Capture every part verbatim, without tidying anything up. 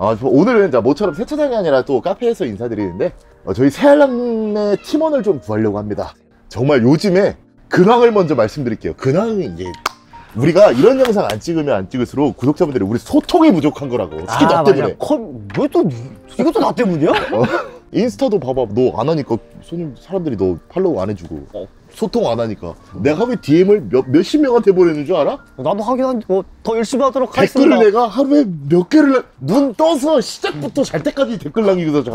아, 오늘은 자, 모처럼 세차장이 아니라 또 카페에서 인사드리는데 어, 저희 새알람의 팀원을 좀 구하려고 합니다. 정말 요즘에 근황을 먼저 말씀드릴게요. 근황이 이제 우리가 이런 영상 안 찍으면 안 찍을수록 구독자분들이 우리 소통이 부족한 거라고. 특히 너 때문에. 왜 또 이것도 나 때문이야? 어, 인스타도 봐봐. 너 안 하니까 손님 사람들이 너 팔로우 안 해주고 어, 소통 안 하니까 내가 왜 디엠을 몇, 몇십 명한테 보내는 줄 알아? 나도 하긴 한데 뭐 더 열심히 하도록 하겠습니다. 댓글을 내가 하루에 몇 개를 눈 떠서 시작부터 잘 때까지 댓글 남기고서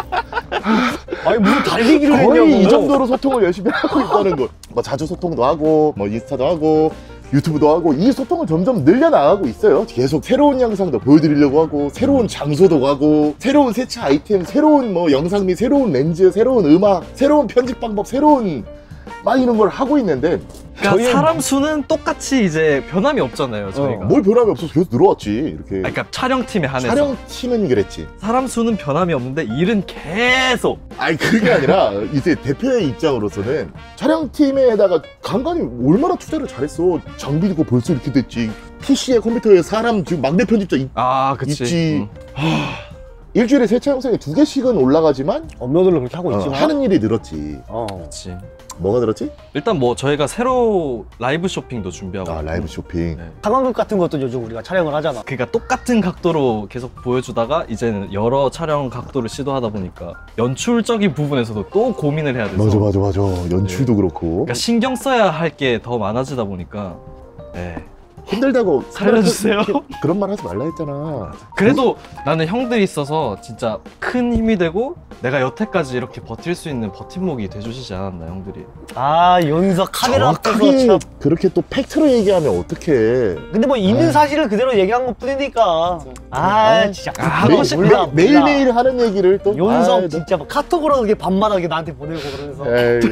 아니 무슨 달리기를 거의 했냐고. 이 정도로 소통을 열심히 하고 있다는 거. 뭐 자주 소통도 하고 뭐 인스타도 하고 유튜브도 하고 이 소통을 점점 늘려나가고 있어요. 계속 새로운 영상도 보여드리려고 하고 새로운 장소도 가고 새로운 세차 아이템, 새로운 뭐 영상 및 새로운 렌즈, 새로운 음악, 새로운 편집 방법, 새로운 막 이런 걸 하고 있는데 그러니까 사람 수는 똑같이 이제 변함이 없잖아요, 저희가. 어, 뭘 변함이 없어서 계속 늘어왔지 이렇게. 아니, 그러니까 촬영팀에 한해서 촬영팀은 그랬지. 사람 수는 변함이 없는데 일은 계속. 아니 그게 아니라 이제 대표의 입장으로서는 촬영팀에다가 간간히 얼마나 투자를 잘했어. 장비도 벌써 이렇게 됐지. 피씨에 컴퓨터에 사람 지금 막내 편집자 있, 아, 그치. 있지. 응. 하... 일주일에 세차 영상이 두 개씩은 올라가지만 업로드를 그렇게 하고 어, 있지만 하는 일이 늘었지. 어. 그치. 뭐가 늘었지? 일단 뭐 저희가 새로 라이브 쇼핑도 준비하고. 아 라이브 쇼핑. 네. 상황극 같은 것도 요즘 우리가 촬영을 하잖아. 그러니까 똑같은 각도로 계속 보여주다가 이제는 여러 촬영 각도를 시도하다 보니까 연출적인 부분에서도 또 고민을 해야 돼서. 맞아 맞아 맞아. 연출도 네. 그렇고. 그러니까 신경 써야 할 게 더 많아지다 보니까. 네. 힘들다고 살려주세요. 그런 말 하지 말라 했잖아. 그래도 나는 형들이 있어서 진짜 큰 힘이 되고 내가 여태까지 이렇게 버틸 수 있는 버팀목이 돼주시지 않았나, 형들이. 아 연석 카메라 앞에서 정확하게 참. 그렇게 또 팩트로 얘기하면 어떡해. 근데 뭐 있는 사실을 그대로 얘기한 것 뿐이니까. 아 진짜. 아, 한 매일, 번씩 몰라, 매, 몰라. 매일매일 하는 얘기를 또 연석 아이, 진짜 막 카톡으로 이렇게 밤마다 이렇게 나한테 보내고 그러면서. 에이.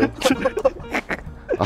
아.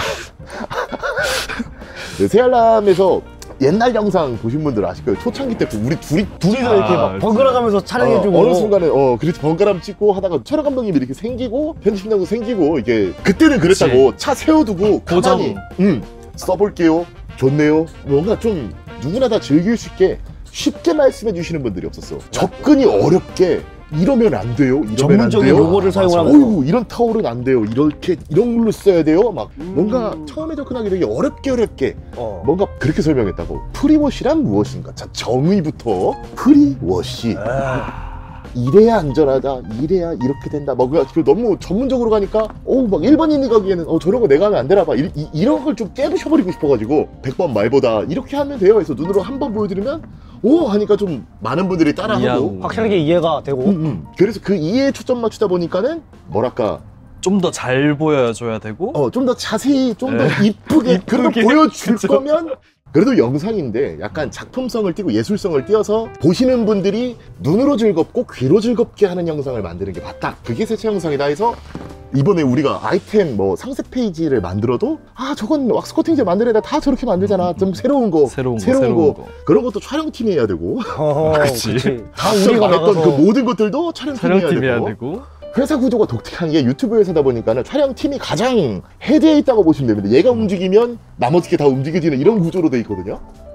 네, 새알람에서 옛날 영상 보신 분들 아실 거예요. 초창기 때 우리 둘이 둘이서 아, 이렇게 막 번갈아가면서 촬영해주고. 어, 어느 순간에 어 그래서 번갈아가면서 찍고 하다가 촬영 감독님이 이렇게 생기고 편집장도 생기고 이게 그때는 그랬다고. 차 세워두고 고정. 가만히 음 써볼게요. 좋네요. 뭔가 좀 누구나 다 즐길 수 있게 쉽게 말씀해 주시는 분들이 없었어. 접근이 어렵게 이러면 안 돼요. 이러면 전문적인 안 돼요. 용어를 사용을 하고. 어이구 이런 타월은 안 돼요. 이렇게 이런 걸로 써야 돼요. 막 음. 뭔가 처음에 접근하기 되게 어렵게 어렵게 어. 뭔가 그렇게 설명했다고. 프리워시란 무엇인가? 자, 정의부터. 프리워시. 이래야 안전하다. 이래야 이렇게 된다. 막 너무 전문적으로 가니까 어우 막 일반인이 가기에는 어 저런 거 내가 하면 안 되나 봐. 이, 이, 이런 걸 좀 깨부셔버리고 싶어가지고 백 번 말보다 이렇게 하면 돼요 해서 눈으로 한 번 보여드리면 오 하니까 좀 많은 분들이 따라하고 이해하고. 확실하게 이해가 되고. 음, 음. 그래서 그 이해에 초점 맞추다 보니까는 뭐랄까 좀 더 잘 보여줘야 되고. 어 좀 더 자세히 좀 더 네. 이쁘게 그래도 이쁘게. 보여줄 그쵸. 거면 그래도 영상인데 약간 작품성을 띠고 예술성을 띄어서 보시는 분들이 눈으로 즐겁고 귀로 즐겁게 하는 영상을 만드는 게 맞다. 그게 세차 영상이다 해서 이번에 우리가 아이템 뭐 상세 페이지를 만들어도 아 저건 왁스 코팅제 만들어야 다 저렇게 만들잖아. 좀 새로운 거 새로운 거, 새로운, 새로운 거. 거. 그런 것도 촬영팀이 해야 되고 어, 그치. 그치. 다 앞서 우리가 말했던 나가서. 그 모든 것들도 촬영팀이, 촬영팀이 해야 해야 되고, 되고. 회사 구조가 독특한 게 유튜브 회사다 보니까는 촬영팀이 가장 헤드에 있다고 보시면 됩니다. 얘가 움직이면 나머지 게 다 움직여지는 이런 구조로 돼 있거든요.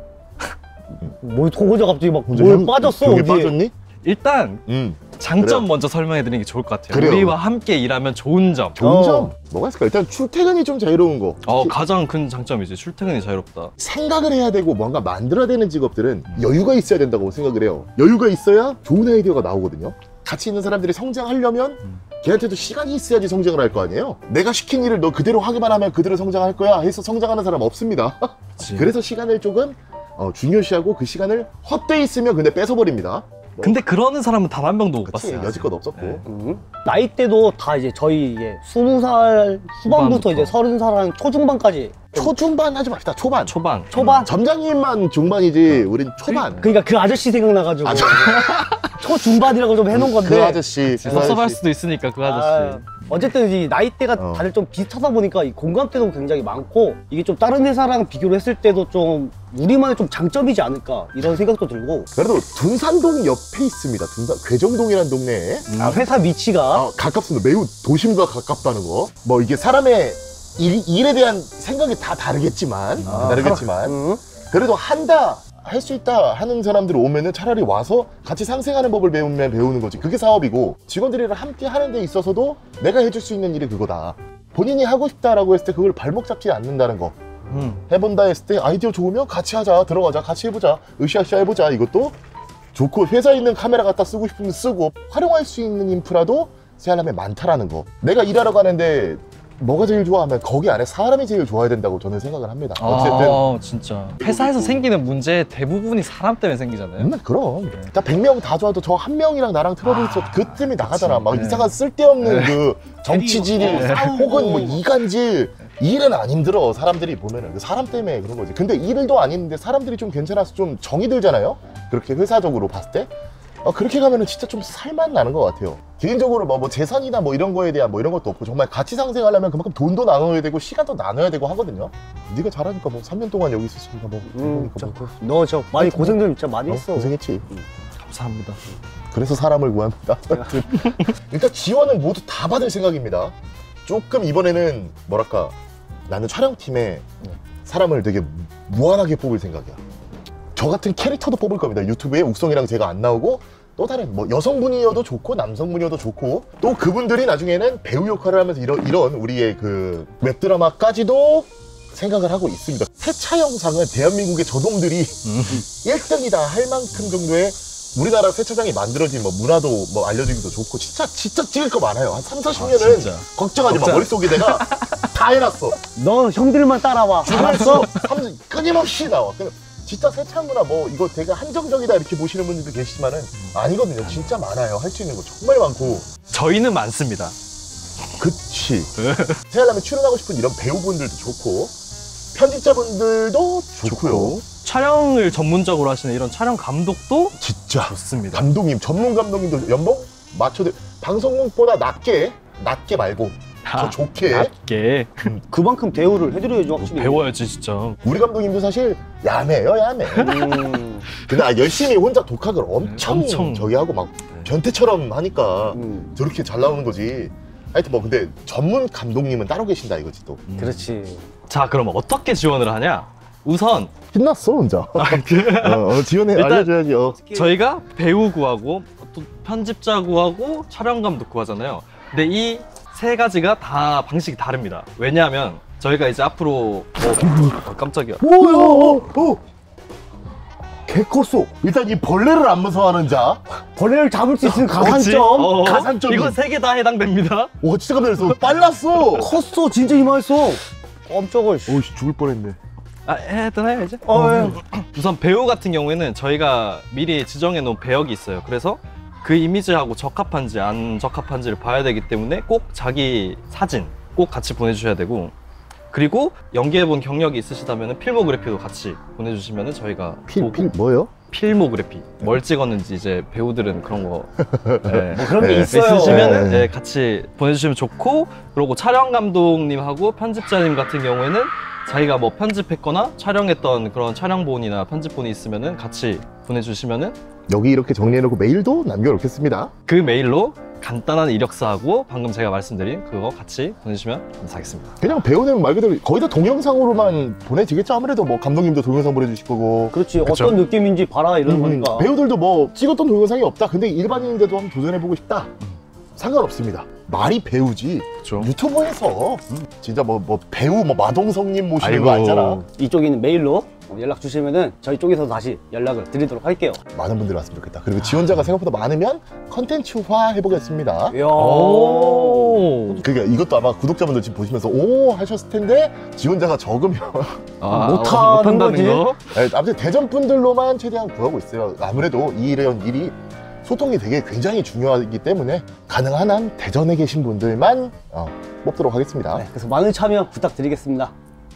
뭐 호구자 갑자기 막 혼자 뭘 형- 빠졌어 형이 어디. 빠졌니? 일단 응. 장점 그래요. 먼저 설명해 드리는 게 좋을 것 같아요. 그래요. 우리와 함께 일하면 좋은 점. 좋은 어. 점 뭐가 있을까? 일단 출퇴근이 좀 자유로운 거. 어, 특히 가장 큰 장점이지. 출퇴근이 자유롭다. 생각을 해야 되고 뭔가 만들어야 되는 직업들은 여유가 있어야 된다고 생각을 해요. 여유가 있어야 좋은 아이디어가 나오거든요. 같이 있는 사람들이 성장하려면 걔한테도 시간이 있어야지 성장을 할 거 아니에요. 내가 시킨 일을 너 그대로 하기만 하면 그대로 성장할 거야 해서 성장하는 사람 없습니다. 그치. 그래서 시간을 조금 어, 중요시하고 그 시간을 헛되이 있으면 근데 뺏어버립니다. 근데 그러는 사람은 단 한 명도 못 그치, 봤어요. 여지껏 없었고. 네. 음. 나이대도 다 이제 저희 이제 스무 살 후반부터 후반부터. 이제 서른 살 한 초중반까지. 초중반 하지 맙시다. 초반. 초반. 초반. 점장님만 중반이지 우린 초반. 그러니까 그 아저씨 생각나가지고 아, 저- 초중반이라고 좀 해놓은 건데. 그 아저씨. 그 섭섭할 아저씨. 수도 있으니까 그 아저씨. 아, 어쨌든 이 나이대가 어. 다들 좀 비슷하다 보니까 이 공감대도 굉장히 많고 이게 좀 다른 회사랑 비교를 했을 때도 좀 우리만의 좀 장점이지 않을까 이런 생각도 들고. 그래도 둔산동 옆에 있습니다. 둔산 괴정동이라는 동네에 아, 회사 위치가 아, 가깝습니다. 매우 도심과 가깝다는 거. 뭐 이게 사람의 일, 일에 대한 생각이 다 다르겠지만 아, 다르겠지만 응? 그래도 한다 할 수 있다 하는 사람들이 오면은 차라리 와서 같이 상생하는 법을 배우면 배우는 거지. 그게 사업이고, 직원들이랑 함께 하는 데 있어서도 내가 해줄 수 있는 일이 그거다. 본인이 하고 싶다라고 했을 때 그걸 발목 잡지 않는다는 거. 음. 해본다 했을 때 아이디어 좋으면 같이 하자, 들어가자, 같이 해보자, 으쌰으쌰 해보자. 이것도 좋고, 회사에 있는 카메라 갖다 쓰고 싶으면 쓰고, 활용할 수 있는 인프라도 새알람에 많다라는 거. 내가 일하러 가는데 뭐가 제일 좋아하면 거기 안에 사람이 제일 좋아야 된다고 저는 생각을 합니다. 어쨌든 아, 진짜 회사에서 생기는 문제 대부분이 사람 때문에 생기잖아요. 음, 그럼 딱 백 명 다 좋아도 저 한 명이랑 나랑 트러블 있어. 아, 그쯤이 나가잖아. 막 네. 이상한 쓸데없는 그 정치질 네. 혹은 뭐 이간질. 일은 안 힘들어. 사람들이 보면은 사람 때문에 그런 거지. 근데 일도 아닌데 사람들이 좀 괜찮아서 좀 정이 들잖아요. 그렇게 회사적으로 봤을 때 어, 그렇게 가면은 진짜 좀 살만 나는 것 같아요. 개인적으로 뭐, 뭐 재산이나 뭐 이런 거에 대한 뭐 이런 것도 없고, 정말 같이 상생하려면 그만큼 돈도 나눠야 되고 시간도 나눠야 되고 하거든요. 네가 잘하니까 뭐 삼 년 동안 여기 있었으니까 뭐, 음, 그러니까 뭐 너 저 많이 고생들 진짜 많이 어, 했어. 고생했지. 감사합니다. 그래서 사람을 구합니다. 일단 지원은 모두 다 받을 생각입니다. 조금 이번에는 뭐랄까, 나는 촬영팀에 사람을 되게 무한하게 뽑을 생각이야. 저 같은 캐릭터도 뽑을 겁니다. 유튜브에 욱성이랑 제가 안 나오고, 또 다른 뭐 여성분이어도 좋고 남성분이어도 좋고, 또 그분들이 나중에는 배우 역할을 하면서 이런, 이런 우리의 그 웹드라마까지도 생각을 하고 있습니다. 세차 영상은 대한민국의 저놈들이 일 등이다 할 만큼 정도의 우리나라 세차장이 만들어진 뭐 문화도 뭐 알려주기도 좋고, 진짜 진짜 찍을 거 많아요. 한 삼, 사십 년은 진짜. 걱정하지 마. 걱정. 머릿속에 내가 다 해놨어. 너 형들만 따라와. 알았어? 삼- 끊임없이 나와. 그냥 진짜 세차 문화 뭐 이거 되게 한정적이다 이렇게 보시는 분들도 계시지만은 아니거든요. 진짜 많아요. 할 수 있는 거 정말 많고. 저희는 많습니다. 그치. 새알람에 출연하고 싶은 이런 배우분들도 좋고, 편집자분들도 좋고요. 촬영을 전문적으로 하시는 이런 촬영 감독도 진짜 좋습니다. 감독님, 전문 감독님도 연봉 맞춰도 방송국보다 낮게, 낮게 말고 더 좋게. 낮게 그만큼 대우를 해드려야죠, 확실히. 배워야지 진짜. 우리 감독님도 사실 야매요, 야매. 음, 근데 아, 열심히 혼자 독학을 엄청, 엄청. 저기 하고 막 변태처럼 하니까 음, 저렇게 잘 나오는 거지. 하여튼 뭐 근데 전문 감독님은 따로 계신다 이거지 또. 그렇지. 자, 그럼 어떻게 지원을 하냐? 우선 신났어 혼자. 어, 어, 지원해 일단- 알려줘야지. 어. 저희가 배우 구하고 또 편집자 구하고 촬영 감독 구하잖아요. 근데 이 세 가지가 다 방식이 다릅니다. 왜냐하면 저희가 이제 앞으로 어, 어, 깜짝이야. 오야, 오, 오. 개 컸어. 일단 이 벌레를 안 무서워하는 자. 벌레를 잡을 수 있는 그치? 가산점. 어, 가산점이. 이거 세 개 다 해당됩니다. 와 진짜 깜짝 놀랐어. 빨랐어. 컸어, 진짜 이만했어. 깜짝을. 씨. 오씨 죽을 뻔했네. 아, 해도 해야지. 어, 예. 우선 배우 같은 경우에는 저희가 미리 지정해 놓은 배역이 있어요. 그래서 그 이미지하고 적합한지 안 적합한지를 봐야 되기 때문에 꼭 자기 사진 꼭 같이 보내주셔야 되고, 그리고 연기해본 경력이 있으시다면 필모그래피도 같이 보내주시면 저희가 필, 보고- 필 뭐요? 필모그래피 뭘 찍었는지 이제 배우들은 그런 거 네. 뭐 그런 게 네, 있어요. 있으시면 네. 같이 보내주시면 좋고, 그리고 촬영 감독님하고 편집자님 같은 경우에는 자기가 뭐 편집했거나 촬영했던 그런 촬영본이나 편집본이 있으면은 같이 보내주시면은 여기 이렇게 정리해놓고 메일도 남겨놓겠습니다. 그 메일로 간단한 이력서하고 방금 제가 말씀드린 그거 같이 보내주시면 감사하겠습니다. 그냥 배우는 말 그대로 거의 다 동영상으로만 보내지겠죠. 아무래도 뭐 감독님도 동영상 보내주실 거고. 그렇지. 그쵸? 어떤 느낌인지 봐라 이런 음, 거니까. 배우들도 뭐 찍었던 동영상이 없다. 근데 일반인인데도 한번 도전해보고 싶다. 상관없습니다. 말이 배우지. 그렇죠. 유튜브에서 진짜 뭐, 뭐 배우 뭐 마동석님 모시는 아이고. 거 아니잖아. 이쪽에 있는 메일로 연락 주시면은 저희 쪽에서 다시 연락을 드리도록 할게요. 많은 분들이 왔으면 좋겠다. 그리고 지원자가 생각보다 많으면 컨텐츠화 해보겠습니다. 이야. 오. 그러니까 이것도 아마 구독자분들 지금 보시면서 오 하셨을 텐데, 지원자가 적으면 아, 못하는 못한다는 거지? 거? 네, 아무튼 대전 분들로만 최대한 구하고 있어요. 아무래도 이 이런 일이 소통이 되게 굉장히 중요하기 때문에 가능한 한 대전에 계신 분들만 어, 뽑도록 하겠습니다. 네, 그래서 많은 참여 부탁드리겠습니다.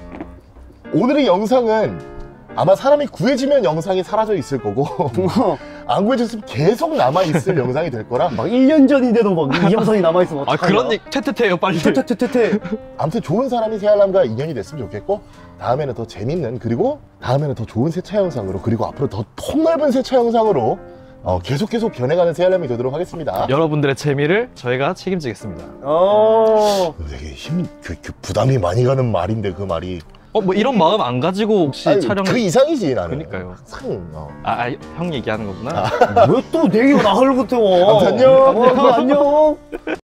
오늘의 영상은 아마 사람이 구해지면 영상이 사라져 있을 거고 안 구해졌으면 계속 남아있을 영상이 될 거라, 막 일 년 전인데도 막 이 영상이 남아있으면 아, 어떡하냐. 그런 얘기 퇴퇴퇴요 빨리. 퇴퇴퇴퇴. 아무튼 좋은 사람이 새알람과 인연이 됐으면 좋겠고, 다음에는 더 재밌는, 그리고 다음에는 더 좋은 세차 영상으로, 그리고 앞으로 더 폭넓은 세차 영상으로 어, 계속 계속 변해가는 새알람이 되도록 하겠습니다. 여러분들의 재미를 저희가 책임지겠습니다. 어. 되게 힘, 그, 그 부담이 많이 가는 말인데 그 말이 어, 뭐 이런 마음 안 가지고 혹시 아니, 촬영 그 이상이지 나는. 그러니까요. 항상 어. 아, 아, 형 얘기하는 거구나. 왜 또 내 얘기가 나를 못해? 아무튼 안녕. 어, 안녕.